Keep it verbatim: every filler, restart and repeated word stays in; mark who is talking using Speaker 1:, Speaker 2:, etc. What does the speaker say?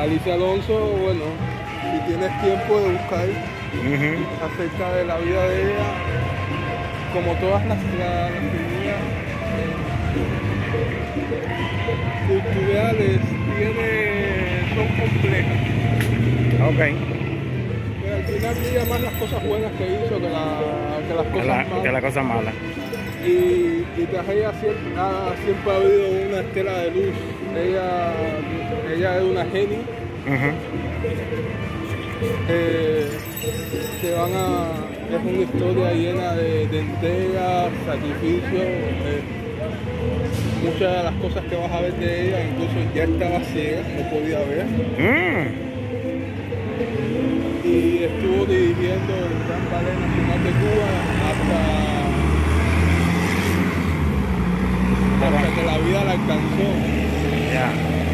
Speaker 1: Alicia Alonso, bueno, si tienes tiempo de buscar
Speaker 2: Uh-huh.
Speaker 1: acerca de la vida de ella, como todas las, las, las figuras eh, culturales, tiene, son complejas.
Speaker 2: Ok.
Speaker 1: Pero al final brilla más las cosas buenas que hizo que, la, que las
Speaker 2: Que
Speaker 1: cosas
Speaker 2: la,
Speaker 1: malas.
Speaker 2: que la cosa mala.
Speaker 1: Y, y tras ella siempre, ah, siempre ha habido una estela de luz. Ella, ella es una genio.
Speaker 2: Uh-huh.
Speaker 1: eh, que van a, es una historia llena de, de entrega, sacrificio. Eh, muchas de las cosas que vas a ver de ella, incluso ya estaba ciega, no podía ver.
Speaker 2: Mm.
Speaker 1: Y estuvo dirigiendo el Gran Ballet Nacional de Cuba hasta, hasta que la vida la alcanzó.
Speaker 2: Ya.